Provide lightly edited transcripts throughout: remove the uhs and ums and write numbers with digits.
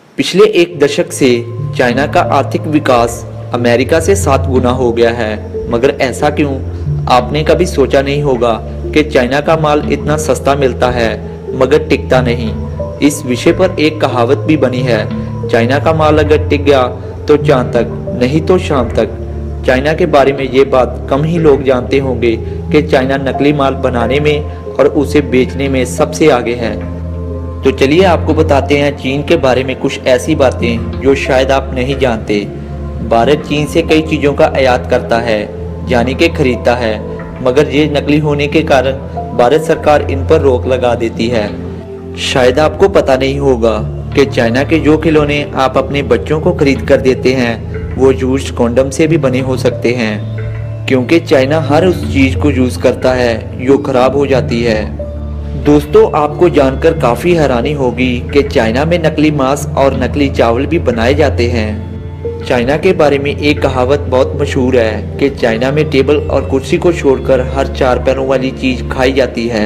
पिछले एक दशक से चाइना का आर्थिक विकास अमेरिका से 7 गुना हो गया है, मगर ऐसा क्यों? आपने कभी सोचा नहीं होगा कि चाइना का माल इतना सस्ता मिलता है मगर टिकता नहीं। इस विषय पर एक कहावत भी बनी है, चाइना का माल अगर टिक गया तो चांद तक, नहीं तो शाम तक। चाइना के बारे में ये बात कम ही लोग जानते होंगे कि चाइना नकली माल बनाने में और उसे बेचने में सबसे आगे है। तो चलिए आपको बताते हैं चीन के बारे में कुछ ऐसी बातें जो शायद आप नहीं जानते। भारत चीन से कई चीज़ों का आयात करता है, यानी कि खरीदता है, मगर ये नकली होने के कारण भारत सरकार इन पर रोक लगा देती है। शायद आपको पता नहीं होगा कि चाइना के जो खिलौने आप अपने बच्चों को खरीद कर देते हैं वो यूज्ड कॉन्डम से भी बने हो सकते हैं, क्योंकि चाइना हर उस चीज़ को यूज़ करता है जो खराब हो जाती है। दोस्तों, आपको जानकर काफ़ी हैरानी होगी कि चाइना में नकली मांस और नकली चावल भी बनाए जाते हैं। चाइना के बारे में एक कहावत बहुत मशहूर है कि चाइना में टेबल और कुर्सी को छोड़कर हर 4 पैरों वाली चीज़ खाई जाती है।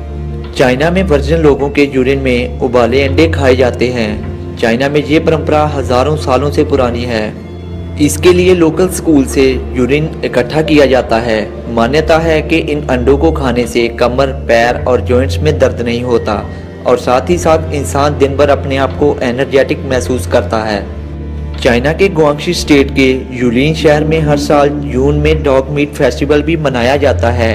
चाइना में वर्जिन लोगों के यूरिन में उबाले अंडे खाए जाते हैं। चाइना में ये परंपरा हजारों सालों से पुरानी है। इसके लिए लोकल स्कूल से यूरिन इकट्ठा किया जाता है। मान्यता है कि इन अंडों को खाने से कमर, पैर और जॉइंट्स में दर्द नहीं होता और साथ ही साथ इंसान दिन भर अपने आप को एनर्जेटिक महसूस करता है। चाइना के गुआंगशी स्टेट के यूलिन शहर में हर साल जून में डॉग मीट फेस्टिवल भी मनाया जाता है।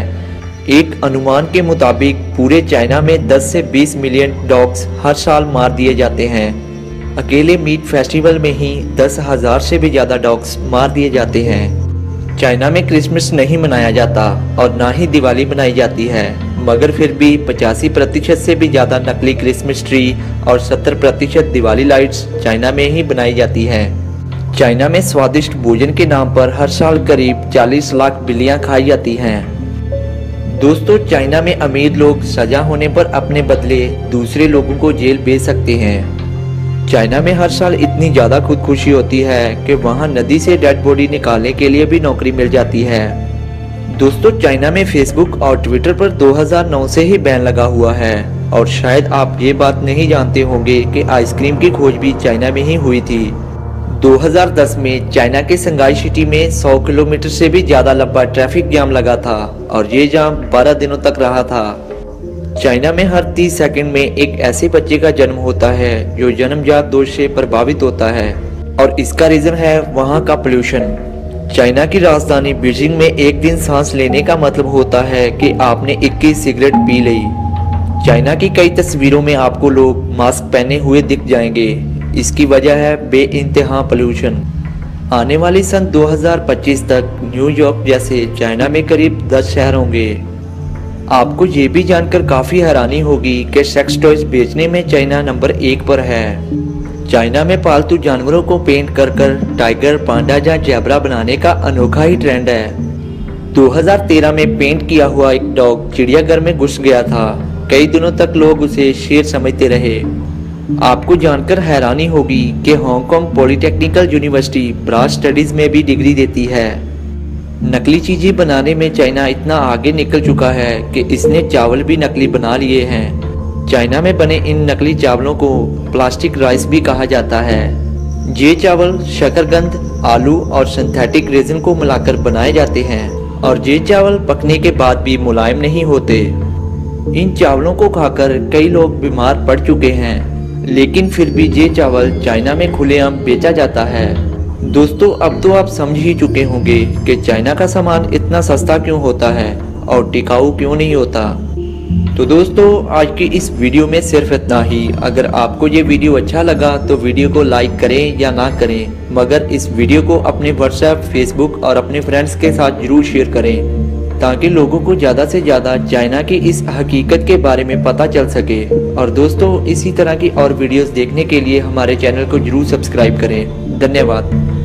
एक अनुमान के मुताबिक पूरे चाइना में 10 से 20 मिलियन डॉग्स हर साल मार दिए जाते हैं। अकेले मीट फेस्टिवल में ही 10,000 से भी ज़्यादा डॉग्स मार दिए जाते हैं। चाइना में क्रिसमस नहीं मनाया जाता और ना ही दिवाली मनाई जाती है, मगर फिर भी 85% से भी ज़्यादा नकली क्रिसमस ट्री और 70% दिवाली लाइट्स चाइना में ही बनाई जाती हैं। चाइना में स्वादिष्ट भोजन के नाम पर हर साल करीब 40 लाख बिल्लियाँ खाई जाती हैं। दोस्तों, चाइना में अमीर लोग सजा होने पर अपने बदले दूसरे लोगों को जेल भेज सकते हैं। चाइना में हर साल इतनी ज़्यादा खुदकुशी होती है कि वहाँ नदी से डेड बॉडी निकालने के लिए भी नौकरी मिल जाती है। दोस्तों, चाइना में फेसबुक और ट्विटर पर 2009 से ही बैन लगा हुआ है और शायद आप ये बात नहीं जानते होंगे कि आइसक्रीम की खोज भी चाइना में ही हुई थी। 2010 में चाइना के संघाई सिटी में 100 किलोमीटर से भी ज़्यादा लंबा ट्रैफिक जाम लगा था और ये जाम 12 दिनों तक रहा था। चाइना में हर 30 सेकंड में एक ऐसे बच्चे का जन्म होता है जो जन्मजात दोष से प्रभावित होता है और इसका रीज़न है वहाँ का पोल्यूशन। चाइना की राजधानी बीजिंग में एक दिन सांस लेने का मतलब होता है कि आपने 21 सिगरेट पी ली। चाइना की कई तस्वीरों में आपको लोग मास्क पहने हुए दिख जाएंगे। इसकी वजह है बेइंतहा पोल्यूशन। आने वाली सन 2025 तक न्यूयॉर्क जैसे चाइना में करीब 10 शहर होंगे। आपको ये भी जानकर काफ़ी हैरानी होगी कि सेक्स टॉयज बेचने में चाइना नंबर 1 पर है। चाइना में पालतू जानवरों को पेंट कर टाइगर, पांडा या ज़ेब्रा बनाने का अनोखा ही ट्रेंड है। 2013 में पेंट किया हुआ एक डॉग चिड़ियाघर में घुस गया था। कई दिनों तक लोग उसे शेर समझते रहे। आपको जानकर हैरानी होगी कि Hong Kong polytechnical university brass studies में भी डिग्री देती है। नकली चीज़ें बनाने में चाइना इतना आगे निकल चुका है कि इसने चावल भी नकली बना लिए हैं। चाइना में बने इन नकली चावलों को प्लास्टिक राइस भी कहा जाता है। ये चावल शकरकंद, आलू और सिंथेटिक रेजिन को मिलाकर बनाए जाते हैं और ये चावल पकने के बाद भी मुलायम नहीं होते। इन चावलों को खाकर कई लोग बीमार पड़ चुके हैं, लेकिन फिर भी ये चावल चाइना में खुलेआम बेचा जाता है। दोस्तों, अब तो आप समझ ही चुके होंगे कि चाइना का सामान इतना सस्ता क्यों होता है और टिकाऊ क्यों नहीं होता। तो दोस्तों, आज की इस वीडियो में सिर्फ इतना ही। अगर आपको ये वीडियो अच्छा लगा तो वीडियो को लाइक करें या ना करें, मगर इस वीडियो को अपने व्हाट्सएप, फेसबुक और अपने फ्रेंड्स के साथ जरूर शेयर करें ताकि लोगों को ज़्यादा से ज़्यादा चाइना की इस हकीकत के बारे में पता चल सके। और दोस्तों, इसी तरह की और वीडियोस देखने के लिए हमारे चैनल को जरूर सब्सक्राइब करें। धन्यवाद।